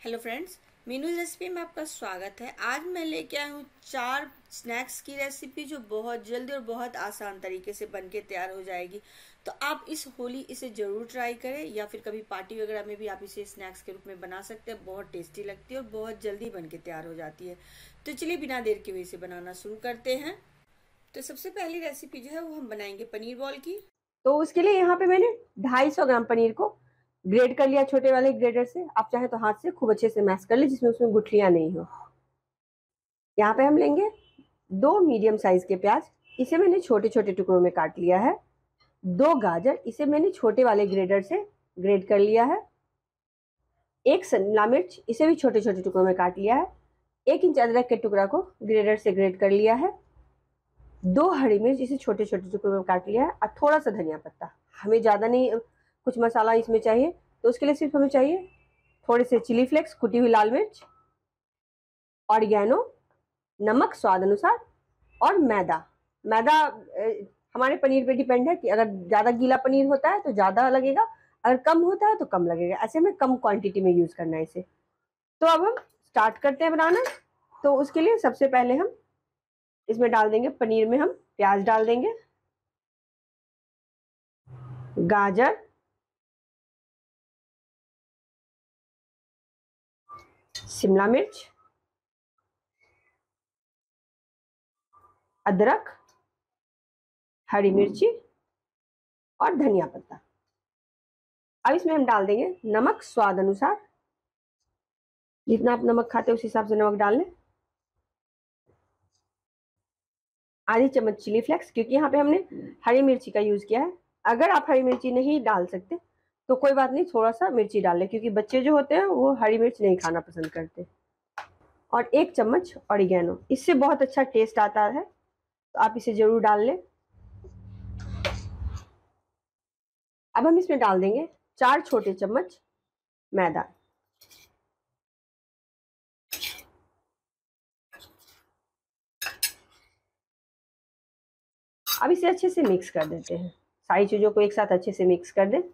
Hello friends, मीनूज recipe में आपका स्वागत है। आज मैं लेके आया हूँ 4 स्नैक्स की रेसिपी जो बहुत जल्दी और बहुत आसान तरीके से बनके तैयार हो जाएगी। तो आप इस होली इसे जरूर ट्राई करें, या फिर कभी पार्टी वगैरह में भी आप इसे स्नैक्स के रूप में बना सकते हैं। बहुत टेस्टी लगती है और बहुत जल्दी बनके तैयार हो जाती है। तो चलिए बिना देर के हुए इसे बनाना शुरू करते हैं। तो सबसे पहली रेसिपी जो है वो हम बनाएंगे पनीर बॉल की। तो उसके लिए यहाँ पे मैंने 250 ग्राम पनीर को ग्रेड कर लिया छोटे वाले ग्रेडर से। आप चाहे तो हाथ से खूब अच्छे से मैश कर ले, जिसमें उसमें गुठलियां नहीं हो। यहाँ पे हम लेंगे 2 मीडियम साइज के प्याज, इसे मैंने छोटे छोटे टुकड़ों में काट लिया है। 2 गाजर, इसे मैंने छोटे वाले ग्रेडर से ग्रेड कर लिया है। 1 शिमला मिर्च, इसे भी छोटे छोटे टुकड़ों में काट लिया है। 1 इंच अदरक के टुकड़ा को ग्रेडर से ग्रेड कर लिया है। 2 हरी मिर्च, इसे छोटे छोटे टुकड़ों में काट लिया है। और थोड़ा सा धनिया पत्ता। हमें ज़्यादा नहीं कुछ मसाला इसमें चाहिए, तो उसके लिए सिर्फ हमें चाहिए थोड़े से चिली फ्लेक्स, कुटी हुई लाल मिर्च, ऑरिगेनो, नमक स्वाद अनुसार और मैदा। मैदा हमारे पनीर पे डिपेंड है कि अगर ज़्यादा गीला पनीर होता है तो ज़्यादा लगेगा, अगर कम होता है तो कम लगेगा। ऐसे में कम क्वांटिटी में यूज़ करना है इसे। तो अब हम स्टार्ट करते हैं बनाना। तो उसके लिए सबसे पहले हम इसमें डाल देंगे, पनीर में हम प्याज डाल देंगे, गाजर, शिमला मिर्च, अदरक, हरी मिर्ची और धनिया पत्ता। अब इसमें हम डाल देंगे नमक स्वाद अनुसार। जितना आप नमक खाते हैं उस हिसाब से नमक डाल लें। आधी चम्मच चिली फ्लेक्स, क्योंकि यहाँ पे हमने हरी मिर्ची का यूज किया है। अगर आप हरी मिर्ची नहीं डाल सकते तो कोई बात नहीं, थोड़ा सा मिर्ची डाल लें, क्योंकि बच्चे जो होते हैं वो हरी मिर्च नहीं खाना पसंद करते। और 1 चम्मच ऑरिगेनो, इससे बहुत अच्छा टेस्ट आता है, तो आप इसे जरूर डाल लें। अब हम इसमें डाल देंगे 4 छोटे चम्मच मैदा। अब इसे अच्छे से मिक्स कर देते हैं। सारी चीजों को एक साथ अच्छे से मिक्स कर दें।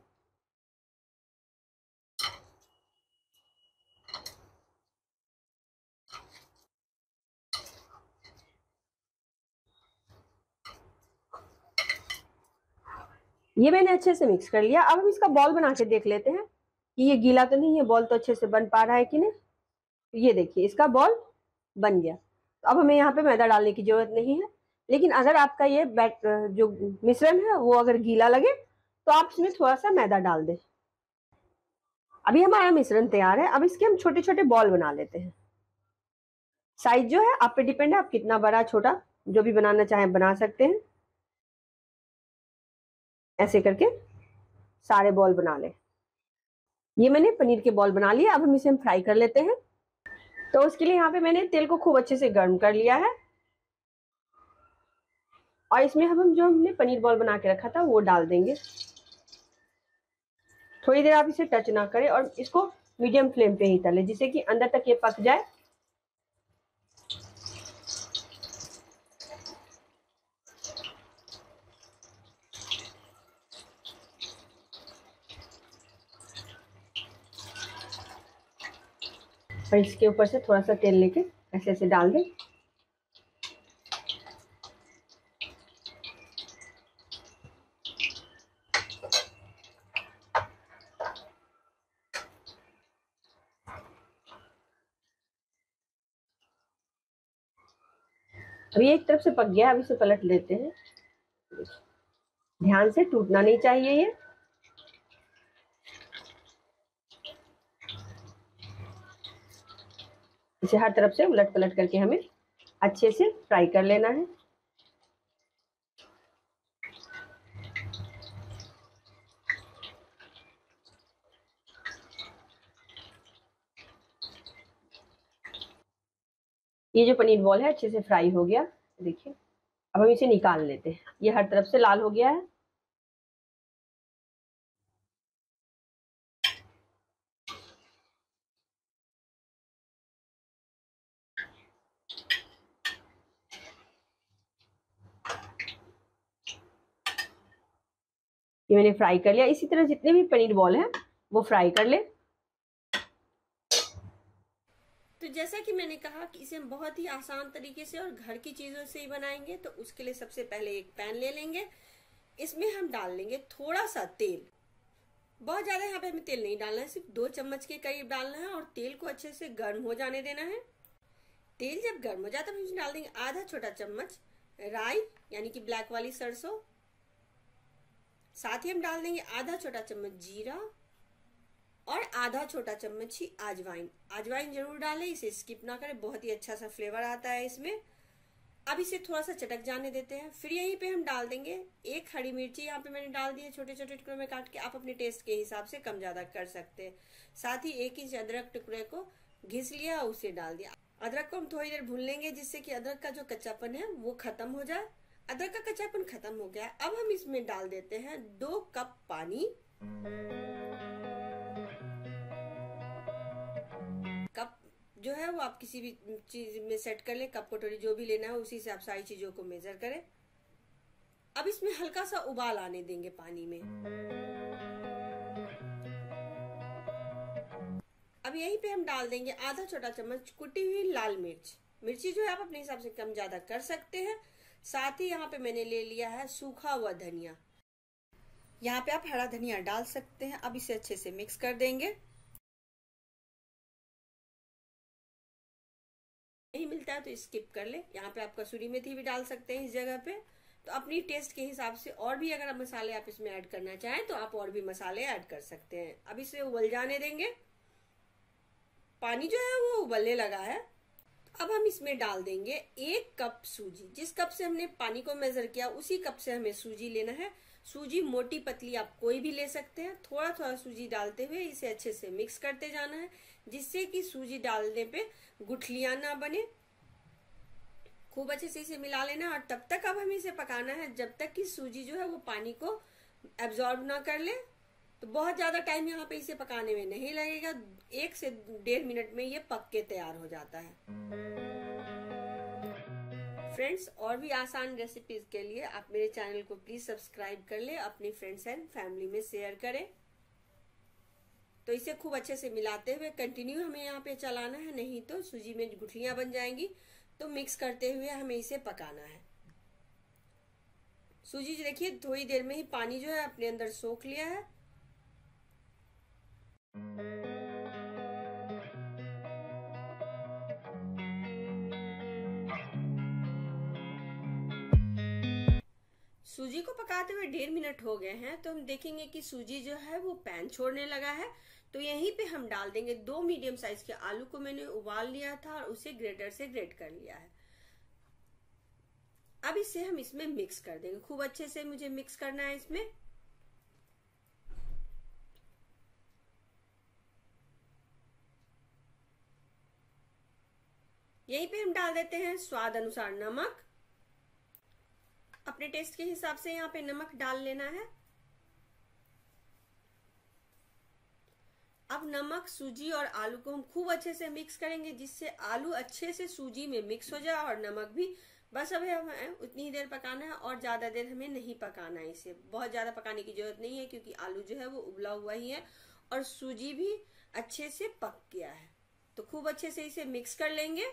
ये मैंने अच्छे से मिक्स कर लिया। अब हम इसका बॉल बना के देख लेते हैं कि ये गीला तो नहीं है, बॉल तो अच्छे से बन पा रहा है कि नहीं। ये देखिए, इसका बॉल बन गया। तो अब हमें यहाँ पे मैदा डालने की जरूरत नहीं है। लेकिन अगर आपका ये जो मिश्रण है वो अगर गीला लगे तो आप इसमें थोड़ा सा मैदा डाल दें। अभी हमारा मिश्रण तैयार है। अब इसके हम छोटे छोटे बॉल बना लेते हैं। साइज जो है आप पे डिपेंड है, आप कितना बड़ा छोटा जो भी बनाना चाहें बना सकते हैं। ऐसे करके सारे बॉल बना लें। ये मैंने पनीर के बॉल बना लिए। अब हम इसे फ्राई कर लेते हैं। तो उसके लिए यहाँ पे मैंने तेल को खूब अच्छे से गर्म कर लिया है, और इसमें हम जो हमने पनीर बॉल बना के रखा था वो डाल देंगे। थोड़ी देर आप इसे टच ना करें और इसको मीडियम फ्लेम पे ही तलें, जिससे कि अंदर तक ये पक जाए। और इसके ऊपर से थोड़ा सा तेल लेके ऐसे ऐसे डाल दें। अभी एक तरफ से पक गया, अब इसे पलट लेते हैं। ध्यान से, टूटना नहीं चाहिए ये। इसे हर तरफ से उलट पलट करके हमें अच्छे से फ्राई कर लेना है। ये जो पनीर बॉल है अच्छे से फ्राई हो गया, देखिए। अब हम इसे निकाल लेते हैं। ये हर तरफ से लाल हो गया है। ये मैंने फ्राई कर लिया। इसी तरह जितने भी पनीर बॉल हैं वो फ्राई कर ले। तो जैसा कि मैंने कहा कि इसे हम बहुत ही आसान तरीके से और घर की चीजों से ही बनाएंगे। तो उसके लिए सबसे पहले एक पैन ले लेंगे, इसमें हम डाल लेंगे थोड़ा सा तेल। बहुत ज्यादा यहाँ पे हमें तेल नहीं डालना है, सिर्फ 2 चम्मच के करीब डालना है और तेल को अच्छे से गर्म हो जाने देना है। तेल जब गर्म हो जाता है तो हम इसमें डाल देंगे आधा छोटा चम्मच राई यानी कि ब्लैक वाली सरसों। साथ ही हम डाल देंगे आधा छोटा चम्मच जीरा और आधा छोटा चम्मच ही अजवाइन। अजवाइन जरूर डालें, इसे स्किप ना करें, बहुत ही अच्छा सा फ्लेवर आता है इसमें। अब इसे थोड़ा सा चटक जाने देते हैं। फिर यहीं पे हम डाल देंगे 1 हरी मिर्ची, यहाँ पे मैंने डाल दी है छोटे छोटे टुकड़ों में काट के। आप अपने टेस्ट के हिसाब से कम ज्यादा कर सकते हैं। साथ ही 1 इंच अदरक टुकड़े को घिस लिया, उसे डाल दिया। अदरक को हम थोड़ी देर भून लेंगे जिससे कि अदरक का जो कच्चापन है वो खत्म हो जाए। अदरक का कच्चापन खत्म हो गया। अब हम इसमें डाल देते हैं 2 कप पानी। कप जो है वो आप किसी भी चीज में सेट कर लें, कप कटोरी जो भी लेना है उसी से आप सारी चीजों को मेजर करें। अब इसमें हल्का सा उबाल आने देंगे पानी में। अब यहीं पे हम डाल देंगे आधा छोटा चम्मच कुटी हुई लाल मिर्च। मिर्ची जो है आप अपने हिसाब से कम ज्यादा कर सकते हैं। साथ ही यहाँ पे मैंने ले लिया है सूखा हुआ धनिया, यहाँ पे आप हरा धनिया डाल सकते हैं। अब इसे अच्छे से मिक्स कर देंगे। नहीं मिलता है तो स्किप कर ले। यहाँ पे आप कसूरी मेथी भी डाल सकते हैं इस जगह पे। तो अपनी टेस्ट के हिसाब से और भी अगर मसाले आप इसमें ऐड करना चाहें तो आप और भी मसाले ऐड कर सकते हैं। अब इसे उबल जाने देंगे। पानी जो है वो उबलने लगा है। अब हम इसमें डाल देंगे 1 कप सूजी। जिस कप से हमने पानी को मेजर किया उसी कप से हमें सूजी लेना है। सूजी मोटी पतली आप कोई भी ले सकते हैं। थोड़ा थोड़ा सूजी डालते हुए इसे अच्छे से मिक्स करते जाना है जिससे कि सूजी डालने पे गुठलियां ना बने। खूब अच्छे से इसे मिला लेना और तब तक अब हमें इसे पकाना है जब तक कि सूजी जो है वो पानी को एब्जॉर्ब ना कर ले। तो बहुत ज्यादा टाइम यहाँ पे इसे पकाने में नहीं लगेगा, 1 से 1.5 मिनट में ये पक के तैयार हो जाता है। फ्रेंड्स, और भी आसान रेसिपीज के लिए आप मेरे चैनल को प्लीज सब्सक्राइब कर ले, अपनी फ्रेंड्स एंड फैमिली में शेयर करें। तो इसे खूब अच्छे से मिलाते हुए कंटिन्यू हमें यहाँ पे चलाना है, नहीं तो सूजी में गुठलियां बन जाएंगी। तो मिक्स करते हुए हमें इसे पकाना है। सूजी देखिए थोड़ी देर में ही पानी जो है अपने अंदर सोख लिया है। सूजी को पकाते हुए 1.5 मिनट हो गए हैं। तो हम देखेंगे कि सूजी जो है वो पैन छोड़ने लगा है। तो यहीं पे हम डाल देंगे 2 मीडियम साइज के आलू को मैंने उबाल लिया था और उसे ग्रेटर से ग्रेट कर लिया है। अब इसे हम इसमें मिक्स कर देंगे। खूब अच्छे से मुझे मिक्स करना है इसमें। यहीं पे हम डाल देते हैं स्वाद अनुसार नमक। अपने टेस्ट के हिसाब से यहाँ पे नमक डाल लेना है। अब नमक, सूजी और आलू को हम खूब अच्छे से मिक्स करेंगे जिससे आलू अच्छे से सूजी में मिक्स हो जाए और नमक भी। बस अब हमें उतनी ही देर पकाना है और ज्यादा देर हमें नहीं पकाना है। इसे बहुत ज्यादा पकाने की जरूरत नहीं है क्योंकि आलू जो है वो उबला हुआ ही है और सूजी भी अच्छे से पक गया है। तो खूब अच्छे से इसे मिक्स कर लेंगे।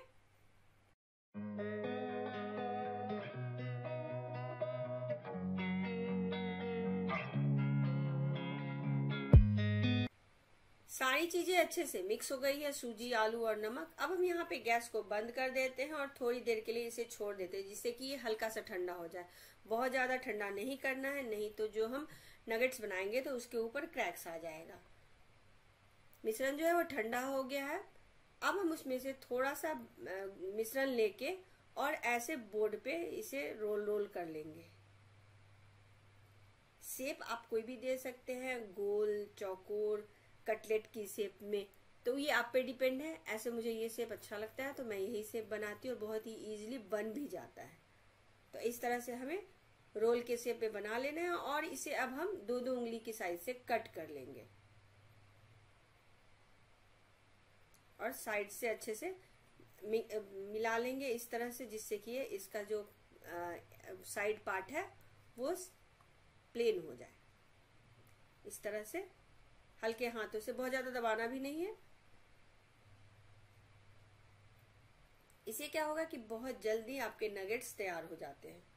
सारी चीजें अच्छे से मिक्स हो गई है, सूजी, आलू और नमक। अब हम यहाँ पे गैस को बंद कर देते हैं और थोड़ी देर के लिए इसे छोड़ देते हैं जिससे कि ये हल्का सा ठंडा हो जाए। बहुत ज्यादा ठंडा नहीं करना है, नहीं तो जो हम नगेट्स बनाएंगे तो उसके ऊपर क्रैक्स आ जाएगा। मिश्रण जो है वो ठंडा हो गया है। अब हम उसमें से थोड़ा सा मिश्रण लेके और ऐसे बोर्ड पे इसे रोल रोल कर लेंगे। शेप आप कोई भी दे सकते हैं, गोल, चौकोर, कटलेट की शेप में। तो ये आप पे डिपेंड है। ऐसे मुझे ये शेप अच्छा लगता है तो मैं यही शेप बनाती हूँ और बहुत ही इजीली बन भी जाता है। तो इस तरह से हमें रोल के शेप में बना लेना है और इसे अब हम 2-2 उंगली की साइज से कट कर लेंगे और साइड से अच्छे से मिला लेंगे इस तरह से जिससे कि इसका जो साइड पार्ट है वो प्लेन हो जाए। इस तरह से हल्के हाथों से, बहुत ज्यादा दबाना भी नहीं है। इससे क्या होगा कि बहुत जल्दी आपके नगेट्स तैयार हो जाते हैं।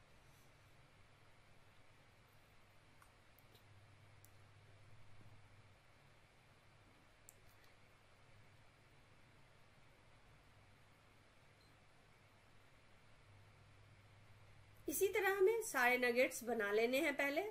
इसी तरह हमें सारे नगेट्स बना लेने हैं पहले।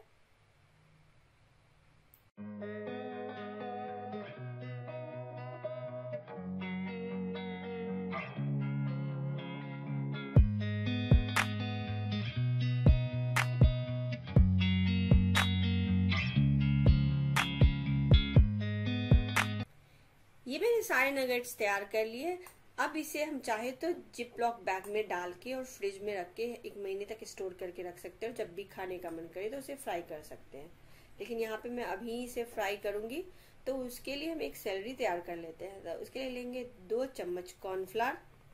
ये मैंने सारे नगेट्स तैयार कर लिए। अब इसे हम चाहे तो जिप लॉक बैग में डाल के और फ्रिज में रख के 1 महीने तक स्टोर करके रख सकते हैं, और जब भी खाने का मन करे तो उसे फ्राई कर सकते हैं। लेकिन यहाँ पे मैं अभी इसे फ्राई करूंगी, तो उसके लिए हम एक सेलरी तैयार कर लेते हैं। तो उसके लिए लेंगे 2 चम्मच कॉर्नफ्लावर।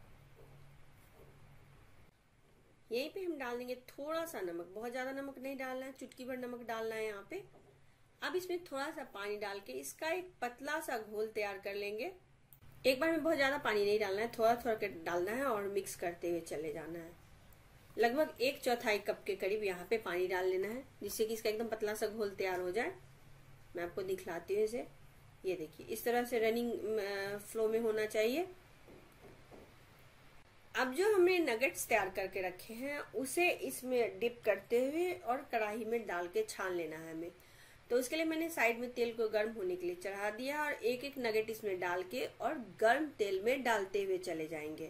यहीं पे हम डाल देंगे थोड़ा सा नमक, बहुत ज्यादा नमक नहीं डालना है, चुटकी भर नमक डालना है यहाँ पे। अब इसमें थोड़ा सा पानी डाल के इसका एक पतला सा घोल तैयार कर लेंगे। एक बार में बहुत ज्यादा पानी नहीं डालना है, थोड़ा थोड़ा कर डालना है और मिक्स करते हुए चले जाना है। लगभग 1/4 कप के करीब यहाँ पे पानी डाल लेना है, जिससे कि इसका एकदम पतला सा घोल तैयार हो जाए। मैं आपको दिखलाती हूँ इसे। ये देखिए, इस तरह से रनिंग फ्लो में होना चाहिए। अब जो हमने नगेट्स तैयार करके रखे हैं उसे इसमें डिप करते हुए और कढ़ाई में डाल के छान लेना है हमें। तो उसके लिए मैंने साइड में तेल को गर्म होने के लिए चढ़ा दिया और एक एक नगेट इसमें डाल के और गर्म तेल में डालते हुए चले जाएंगे।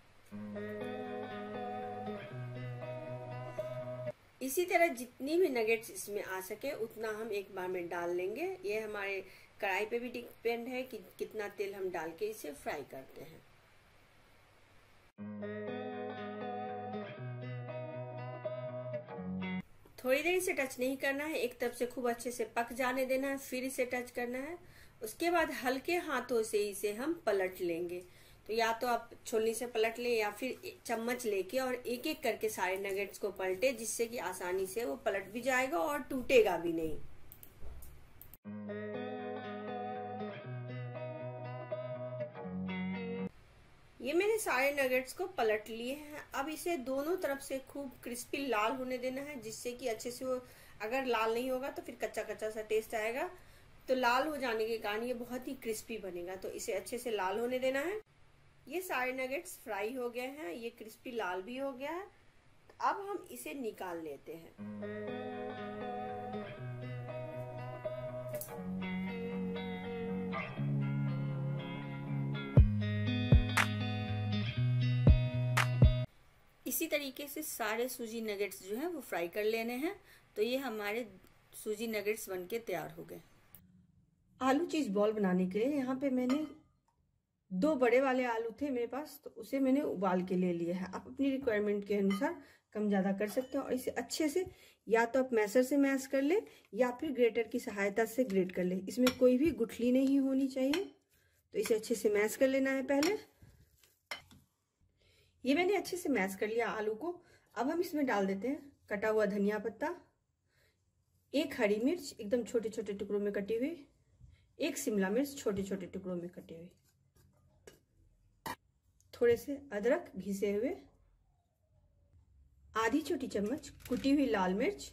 इसी तरह जितनी भी नगेट्स इसमें आ सके उतना हम एक बार में डाल लेंगे। ये हमारे कढ़ाई पे भी डिपेंड है कि कितना तेल हम डाल के इसे फ्राई करते हैं। थोड़ी देर इसे टच नहीं करना है, एक तरफ से खूब अच्छे से पक जाने देना है, फिर इसे टच करना है। उसके बाद हल्के हाथों से इसे हम पलट लेंगे। तो या तो आप छोलनी से पलट लें या फिर चम्मच लेके और एक एक करके सारे नगेट्स को पलटे, जिससे कि आसानी से वो पलट भी जाएगा और टूटेगा भी नहीं। ये मैंने सारे नगेट्स को पलट लिए हैं। अब इसे दोनों तरफ से खूब क्रिस्पी लाल होने देना है, जिससे कि अच्छे से वो, अगर लाल नहीं होगा तो फिर कच्चा कच्चा सा टेस्ट आएगा। तो लाल हो जाने के कारण ये बहुत ही क्रिस्पी बनेगा। तो इसे अच्छे से लाल होने देना है। ये सारे नगेट्स फ्राई हो गए हैं, ये क्रिस्पी लाल भी हो गया है। अब हम इसे निकाल लेते हैं। इसी तरीके से सारे सूजी नगेट्स जो है वो फ्राई कर लेने हैं। तो ये हमारे सूजी नगेट्स बनके तैयार हो गए। आलू चीज बॉल बनाने के लिए यहाँ पे मैंने 2 बड़े वाले आलू थे मेरे पास, तो उसे मैंने उबाल के ले लिया है। आप अपनी रिक्वायरमेंट के अनुसार कम ज्यादा कर सकते हो। और इसे अच्छे से या तो आप मैसर से मैश कर ले या फिर ग्रेटर की सहायता से ग्रेट कर ले। इसमें कोई भी गुठली नहीं होनी चाहिए। तो इसे अच्छे से मैश कर लेना है पहले। ये मैंने अच्छे से मैश कर लिया आलू को। अब हम इसमें डाल देते हैं कटा हुआ धनिया पत्ता, 1 हरी मिर्च एकदम छोटे छोटे टुकड़ों में कटी हुई, 1 शिमला मिर्च छोटे छोटे टुकड़ों में कटी हुई, थोड़े से अदरक घिसे हुए, आधी छोटी चम्मच कुटी हुई लाल मिर्च,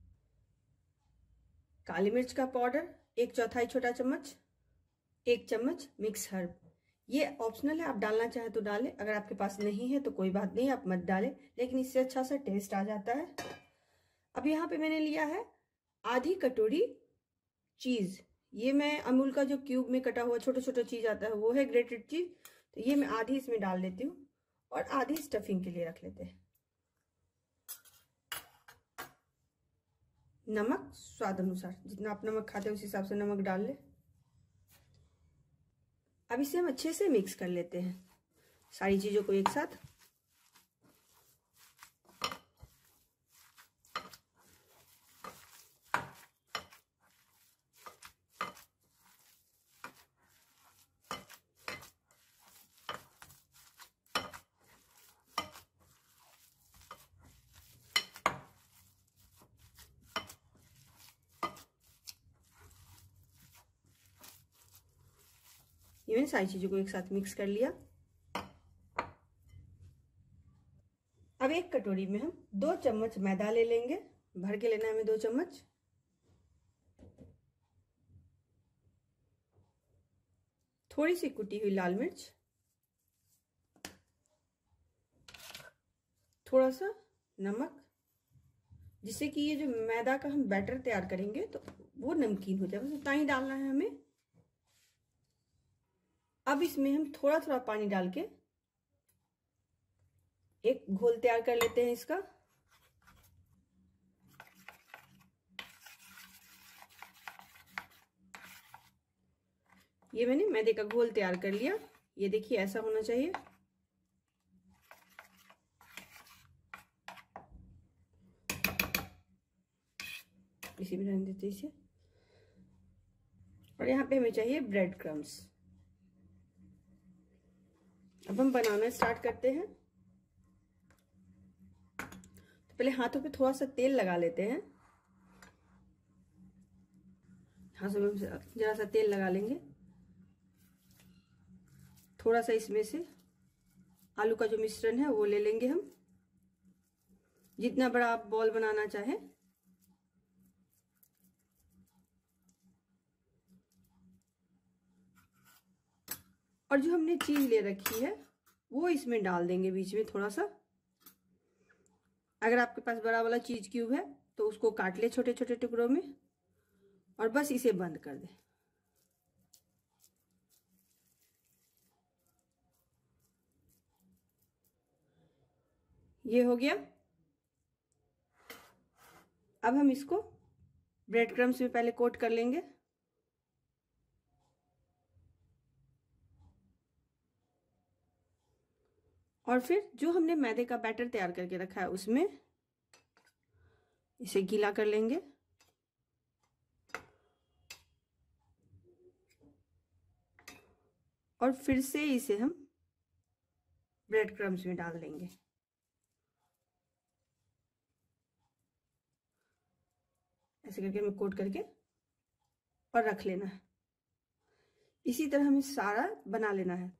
काली मिर्च का पाउडर 1/4 छोटा चम्मच, 1 चम्मच मिक्स हर्ब। ये ऑप्शनल है, आप डालना चाहे तो डालें, अगर आपके पास नहीं है तो कोई बात नहीं, आप मत डालें, लेकिन इससे अच्छा सा टेस्ट आ जाता है। अब यहाँ पे मैंने लिया है आधी कटोरी चीज। ये मैं अमूल का जो क्यूब में कटा हुआ छोटा छोटा चीज आता है वो है ग्रेटेड चीज। तो ये मैं आधी इसमें डाल देती हूँ और आधी स्टफिंग के लिए रख लेते हैं। नमक स्वाद अनुसार, जितना आप नमक खाते हैं उस हिसाब से नमक डाल ले। अब इसे हम अच्छे से मिक्स कर लेते हैं सारी चीजों को एक साथ। ये मैंने सारी चीजों को एक साथ मिक्स कर लिया। अब एक कटोरी में हम 2 चम्मच मैदा ले लेंगे, भर के लेना है हमें 2 चम्मच। थोड़ी सी कुटी हुई लाल मिर्च, थोड़ा सा नमक, जिससे कि ये जो मैदा का हम बैटर तैयार करेंगे तो वो नमकीन हो जाए, बस उतना ही डालना है हमें। अब इसमें हम थोड़ा थोड़ा पानी डाल के एक घोल तैयार कर लेते हैं इसका। ये मैंने मैदे का घोल तैयार कर लिया, ये देखिए ऐसा होना चाहिए। इसी में रहने देते इसे। और यहाँ पे हमें चाहिए ब्रेड क्रम्स। अब हम बनाना स्टार्ट करते हैं। तो पहले हाथों पे थोड़ा सा तेल लगा लेते हैं। हाथों में जरा सा तेल लगा लेंगे। थोड़ा सा इसमें से आलू का जो मिश्रण है वो ले लेंगे हम, जितना बड़ा आप बॉल बनाना चाहें। और जो हमने चीज ले रखी है वो इसमें डाल देंगे बीच में थोड़ा सा। अगर आपके पास बड़ा वाला चीज क्यूब है तो उसको काट ले छोटे छोटे टुकड़ों में और बस इसे बंद कर दे। ये हो गया। अब हम इसको ब्रेड क्रम्स में पहले कोट कर लेंगे। और फिर जो हमने मैदे का बैटर तैयार करके रखा है उसमें इसे गीला कर लेंगे। और फिर से इसे हम ब्रेड क्रम्स में डाल देंगे। ऐसे करके हमें कोट करके और रख लेना है। इसी तरह हमें सारा बना लेना है।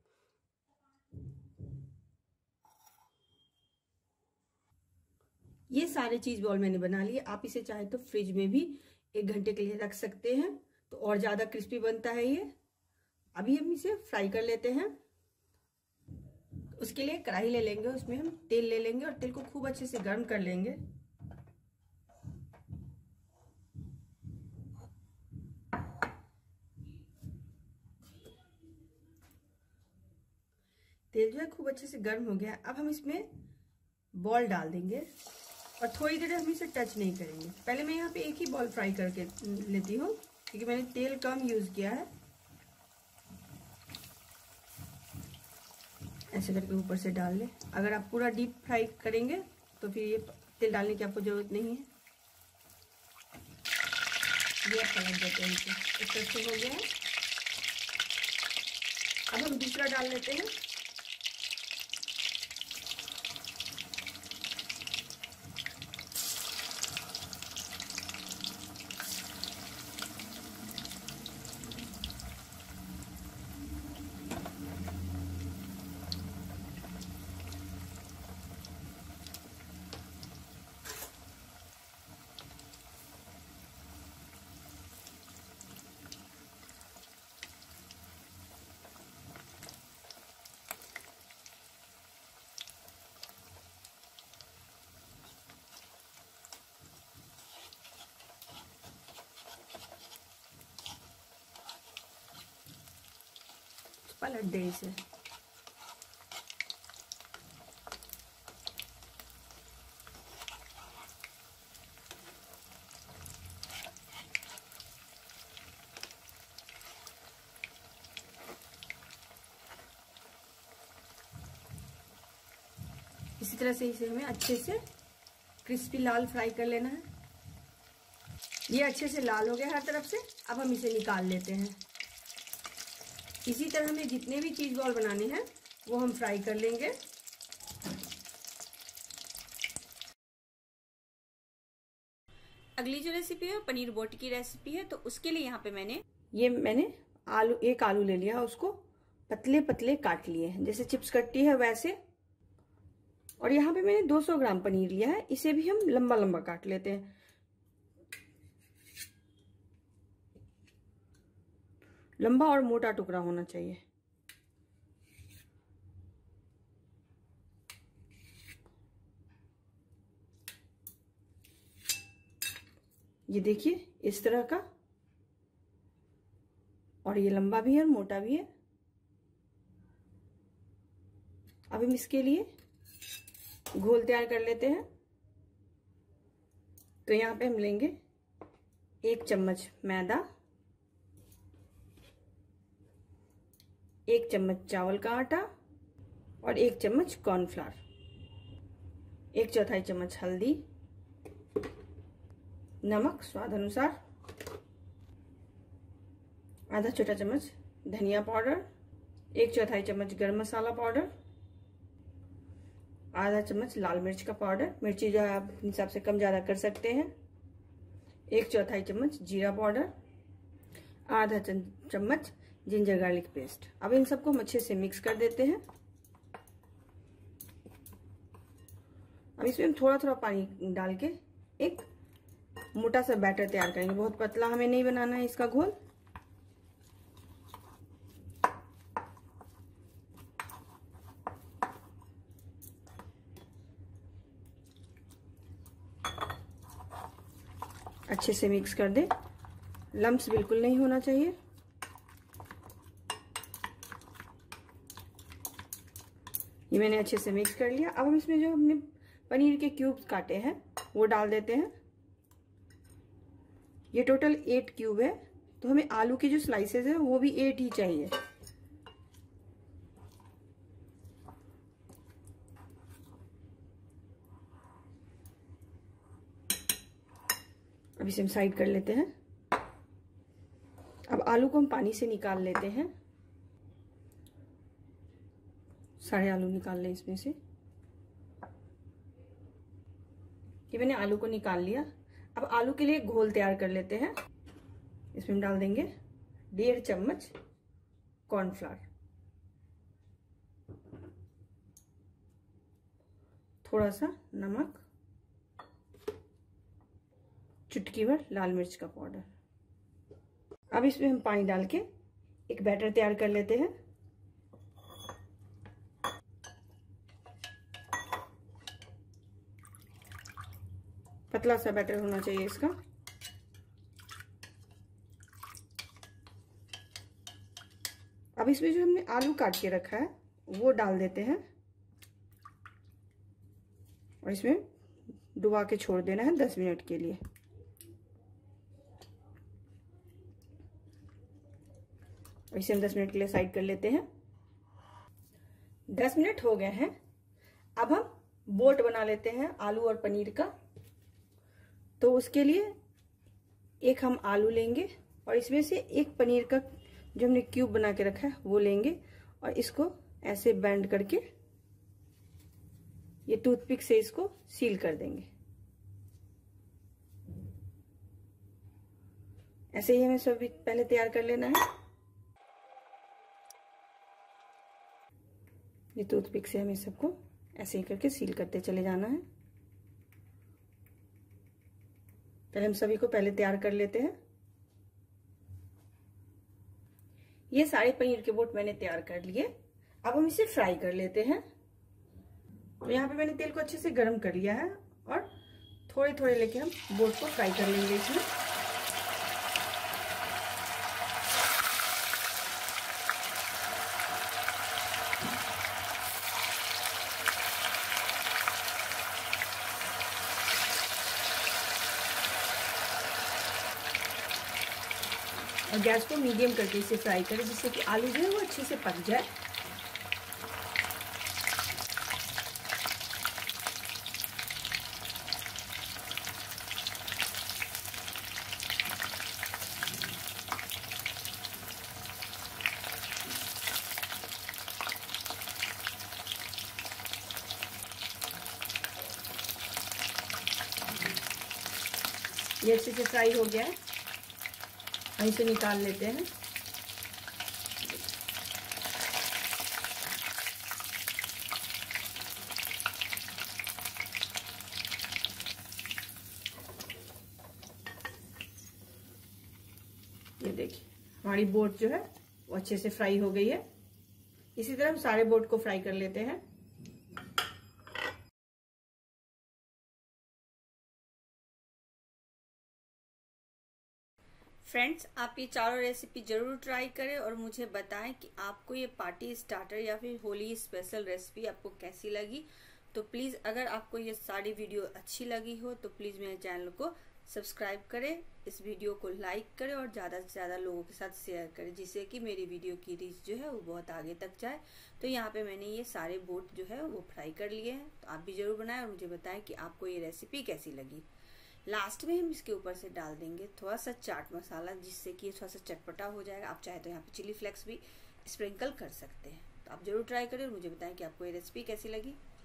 ये सारे चीज बॉल मैंने बना लिए। आप इसे चाहे तो फ्रिज में भी 1 घंटे के लिए रख सकते हैं तो और ज्यादा क्रिस्पी बनता है ये। अभी हम इसे फ्राई कर लेते हैं। उसके लिए कढ़ाई ले लेंगे, उसमें हम तेल ले लेंगे और तेल को खूब अच्छे से गर्म कर लेंगे। तेल जो है खूब अच्छे से गर्म हो गया। अब हम इसमें बॉल डाल देंगे और थोड़ी देर हम इसे टच नहीं करेंगे। पहले मैं यहाँ पे एक ही बॉल फ्राई करके लेती हूँ क्योंकि मैंने तेल कम यूज किया है। ऐसे करके ऊपर से डाल ले। अगर आप पूरा डीप फ्राई करेंगे तो फिर ये तेल डालने की आपको जरूरत नहीं है। ये पलट देते हैं इसे। एक तरफ से हो गया है। अब हम दूसरा डाल लेते हैं। पलट दे इसे। इसी तरह से इसे हमें अच्छे से क्रिस्पी लाल फ्राई कर लेना है। ये अच्छे से लाल हो गया हर तरफ से। अब हम इसे निकाल लेते हैं। इसी तरह हमें जितने भी चीज बॉल बनाने हैं वो हम फ्राई कर लेंगे। अगली जो रेसिपी है पनीर बोटी की रेसिपी है। तो उसके लिए यहाँ पे मैंने एक आलू ले लिया, उसको पतले पतले काट लिए जैसे चिप्स कटती है वैसे। और यहाँ पे मैंने 200 ग्राम पनीर लिया है, इसे भी हम लंबा लंबा काट लेते हैं। लंबा और मोटा टुकड़ा होना चाहिए। ये देखिए इस तरह का, और ये लंबा भी है और मोटा भी है। अब हम इसके लिए घोल तैयार कर लेते हैं। तो यहाँ पे हम लेंगे 1 चम्मच मैदा, 1 चम्मच चावल का आटा और 1 चम्मच कॉर्नफ्लावर, 1/4 चम्मच हल्दी, नमक स्वाद अनुसार, आधा छोटा चम्मच धनिया पाउडर, 1/4 चम्मच गरम मसाला पाउडर, आधा चम्मच लाल मिर्च का पाउडर, मिर्ची जो है आप अपने हिसाब से कम ज़्यादा कर सकते हैं, 1/4 चम्मच जीरा पाउडर, आधा चम्मच जिंजर गार्लिक पेस्ट। अब इन सबको हम अच्छे से मिक्स कर देते हैं। अब इसमें हम थोड़ा थोड़ा पानी डाल के एक मोटा सा बैटर तैयार करेंगे। बहुत पतला हमें नहीं बनाना है इसका घोल। अच्छे से मिक्स कर दे, लम्प्स बिल्कुल नहीं होना चाहिए। ये मैंने अच्छे से मिक्स कर लिया। अब हम इसमें जो हमने पनीर के क्यूब्स काटे हैं वो डाल देते हैं। ये टोटल 8 क्यूब है, तो हमें आलू के जो स्लाइसेस है वो भी 8 ही चाहिए। अब इसे हम साइड कर लेते हैं। अब आलू को हम पानी से निकाल लेते हैं। सारे आलू निकाल लें इसमें से। ये मैंने आलू को निकाल लिया। अब आलू के लिए घोल तैयार कर लेते हैं। इसमें हम डाल देंगे 1.5 चम्मच कॉर्नफ्लावर, थोड़ा सा नमक, चुटकी भर लाल मिर्च का पाउडर। अब इसमें हम पानी डाल के एक बैटर तैयार कर लेते हैं। पतला सा बैटर होना चाहिए इसका। अब इसमें जो हमने आलू काट के रखा है वो डाल देते हैं और इसमें डुबा के छोड़ देना है 10 मिनट के लिए। इसे हम 10 मिनट के लिए साइड कर लेते हैं। 10 मिनट हो गए हैं। अब हम बोट बना लेते हैं आलू और पनीर का। तो उसके लिए एक हम आलू लेंगे और इसमें से एक पनीर का जो हमने क्यूब बना के रखा है वो लेंगे और इसको ऐसे बेंड करके ये टूथपिक से इसको सील कर देंगे। ऐसे ही हमें सभी पहले तैयार कर लेना है। ये टूथपिक से हमें सबको ऐसे ही करके सील करते चले जाना है। पहले हम सभी को पहले तैयार कर लेते हैं। ये सारे पनीर के बोट मैंने तैयार कर लिए। अब हम इसे फ्राई कर लेते हैं। तो यहाँ पे मैंने तेल को अच्छे से गर्म कर लिया है और थोड़े थोड़े लेके हम बोट को फ्राई कर लेंगे इसमें। और गैस को मीडियम करके इसे फ्राई करें जिससे कि आलू जो है वो अच्छे से पक जाए। ये अच्छे से फ्राई हो गया है, हम इसे निकाल लेते हैं। हमारी बोट जो है वो अच्छे से फ्राई हो गई है। इसी तरह हम सारे बोट को फ्राई कर लेते हैं। फ्रेंड्स, आप ये चारों रेसिपी जरूर ट्राई करें और मुझे बताएं कि आपको ये पार्टी स्टार्टर या फिर होली स्पेशल रेसिपी आपको कैसी लगी। तो प्लीज़ अगर आपको ये सारी वीडियो अच्छी लगी हो तो प्लीज़ मेरे चैनल को सब्सक्राइब करें, इस वीडियो को लाइक करें और ज़्यादा से ज़्यादा लोगों के साथ शेयर करें, जिससे कि मेरी वीडियो की रीच जो है वो बहुत आगे तक जाए। तो यहाँ पे मैंने ये सारे बोट जो है वो फ्राई कर लिए हैं। तो आप भी ज़रूर बनाएं और मुझे बताएं कि आपको ये रेसिपी कैसी लगी। लास्ट में हम इसके ऊपर से डाल देंगे थोड़ा सा चाट मसाला, जिससे कि थोड़ा सा चटपटा हो जाएगा। आप चाहे तो यहाँ पे चिली फ्लेक्स भी स्प्रिंकल कर सकते हैं। तो आप जरूर ट्राई करें और मुझे बताएं कि आपको ये रेसिपी कैसी लगी।